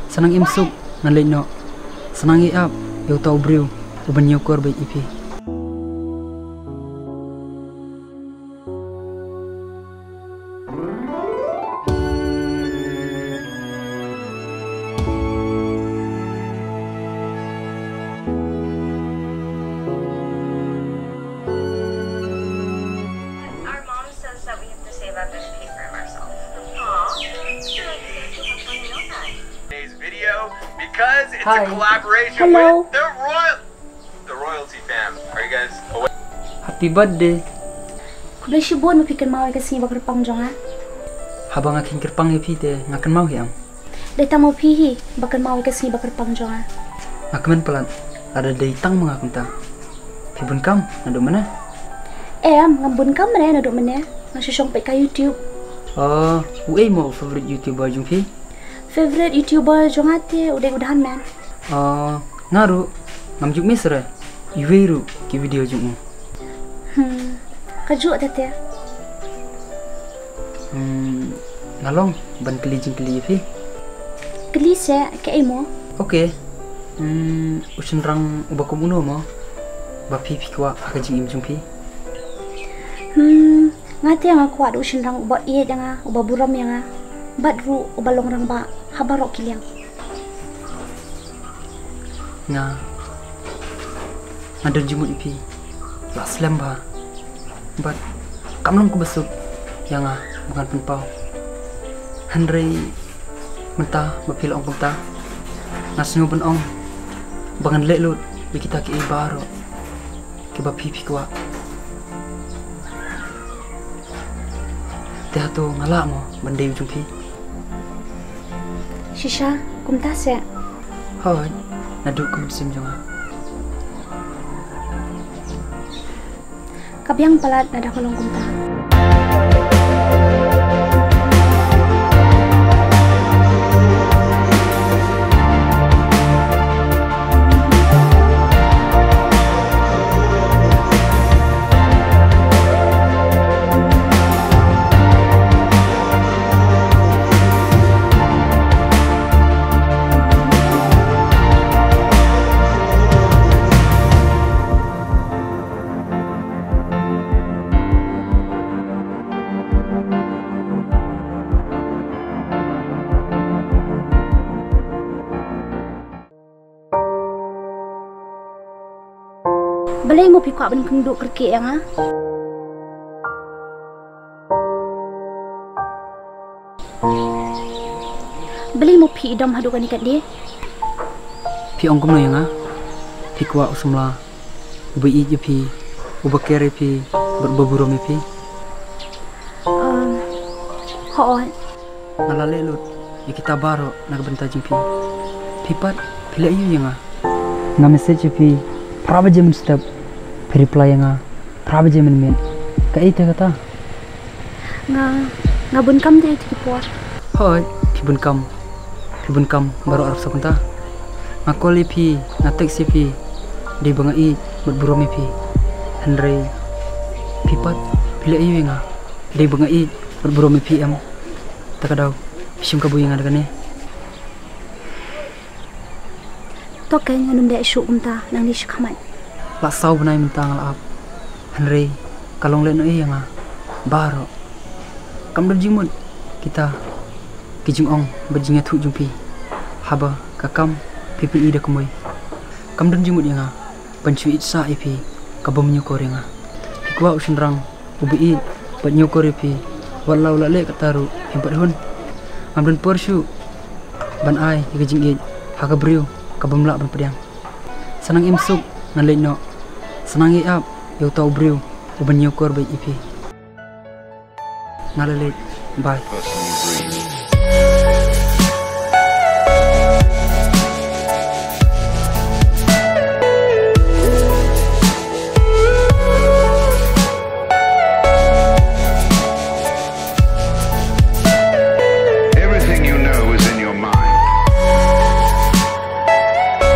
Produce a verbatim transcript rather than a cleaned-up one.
Senang imsuk ngalek no. Senang iap eu tau briu uban nyokor baik ipi. Because it's Hi. a collaboration Hello. with the Royal the Royalty fam. Are you guys awake? Happy birthday. Kublai shibon mapikan mau kasi bakar pangjong ha. Habang aking kerpang ipi te ngakan mau yang. Data mau pihi bakar mau kasi bakar pangjong ha. Ngakaman pelan ada datang mga kunta. Pibun kam nado mana? Eh am ngambun kam mana na do mana? Ngasisong pe ka YouTube. Oh, uai mo favorite YouTuber jung pi. Favorite YouTuber jong ate udah udahan man. Oh, ngaru ngamjuk misra. Iweru ki video jung. Hmm. Kaju tete. Hmm, ngalong ban keli jing keli pi. Kelise ke imo. Okay. Hmm, usin rang ubakum uno mo. Ba pi pi kwa akajing im jung pi. Hmm. Ngate yang aku ada usin rang uba iye yang uba buram yang badru uba long rang ba habarok kiliang. Nga. Ada jumut ipi. La slam ba. But kamlong ku besuk yang ah bukan penpau. Henry mentah bapil ong punta. Ngasnyo ben ong. Bangan lek lut bi kita ki ibaro. Ki ba pipi kwa. Teh tu ngalak mo bandai ujung pi. Shisha kumta se. Hoi, naduk kum sim jonga. Kabyang palat nada kolong kumta. Balai mo pikwa ban kenduk kerki yang ha. Balai mo pi idam hadukan ikat dia. Pi ong kum no yang ah. Pi kwa usumla. Uba i je pi. Uba kere pi. Berbaburo mi pi. Um, ho. Ngalale lut. Ya kita baro nak benta jing pi. Pi pat pila yu yang ah. Nga message pi. Praba jamin step. Pi reply yang ah. Praba jamin min. Ka ite kata. Nga ngabun kam dia ti por. Hoi, pi bun kam. Pi bun kam baru arab sakunta. Ngakoli pi, ngatek si pi. Di bangai berburu mi pi. Henry pi pat pila yu yang ah. Di bangai berburu mi pi am. Takadaw. Sim kabu yang ada kan ni. Tokai nganum dia isu kumta nang di syakamat. Lak sau benai mentang alap. Henry, kalong leno iya nga. Baro. Kam dan jimut. Kita. Kijing ong. Bajingnya tu jumpi. Haba. Kakam. Pipi ida kumoy. Kam dan jimut ya nga. Bancu itsa ipi. Kabam nyokor ya nga. Hikwa usin rang. Ubi it. Bat nyokor ipi. Walau lalik kataru. Himpat hun. Kam dan porsyu. Ban ai. Ikajing it. Haka beriu. Kabam lak ban pediang. Senang imsuk. Ngalek no. Senang iap. Eu tau briu. Uban nyokor baik ipi. Ngalalik. Bye.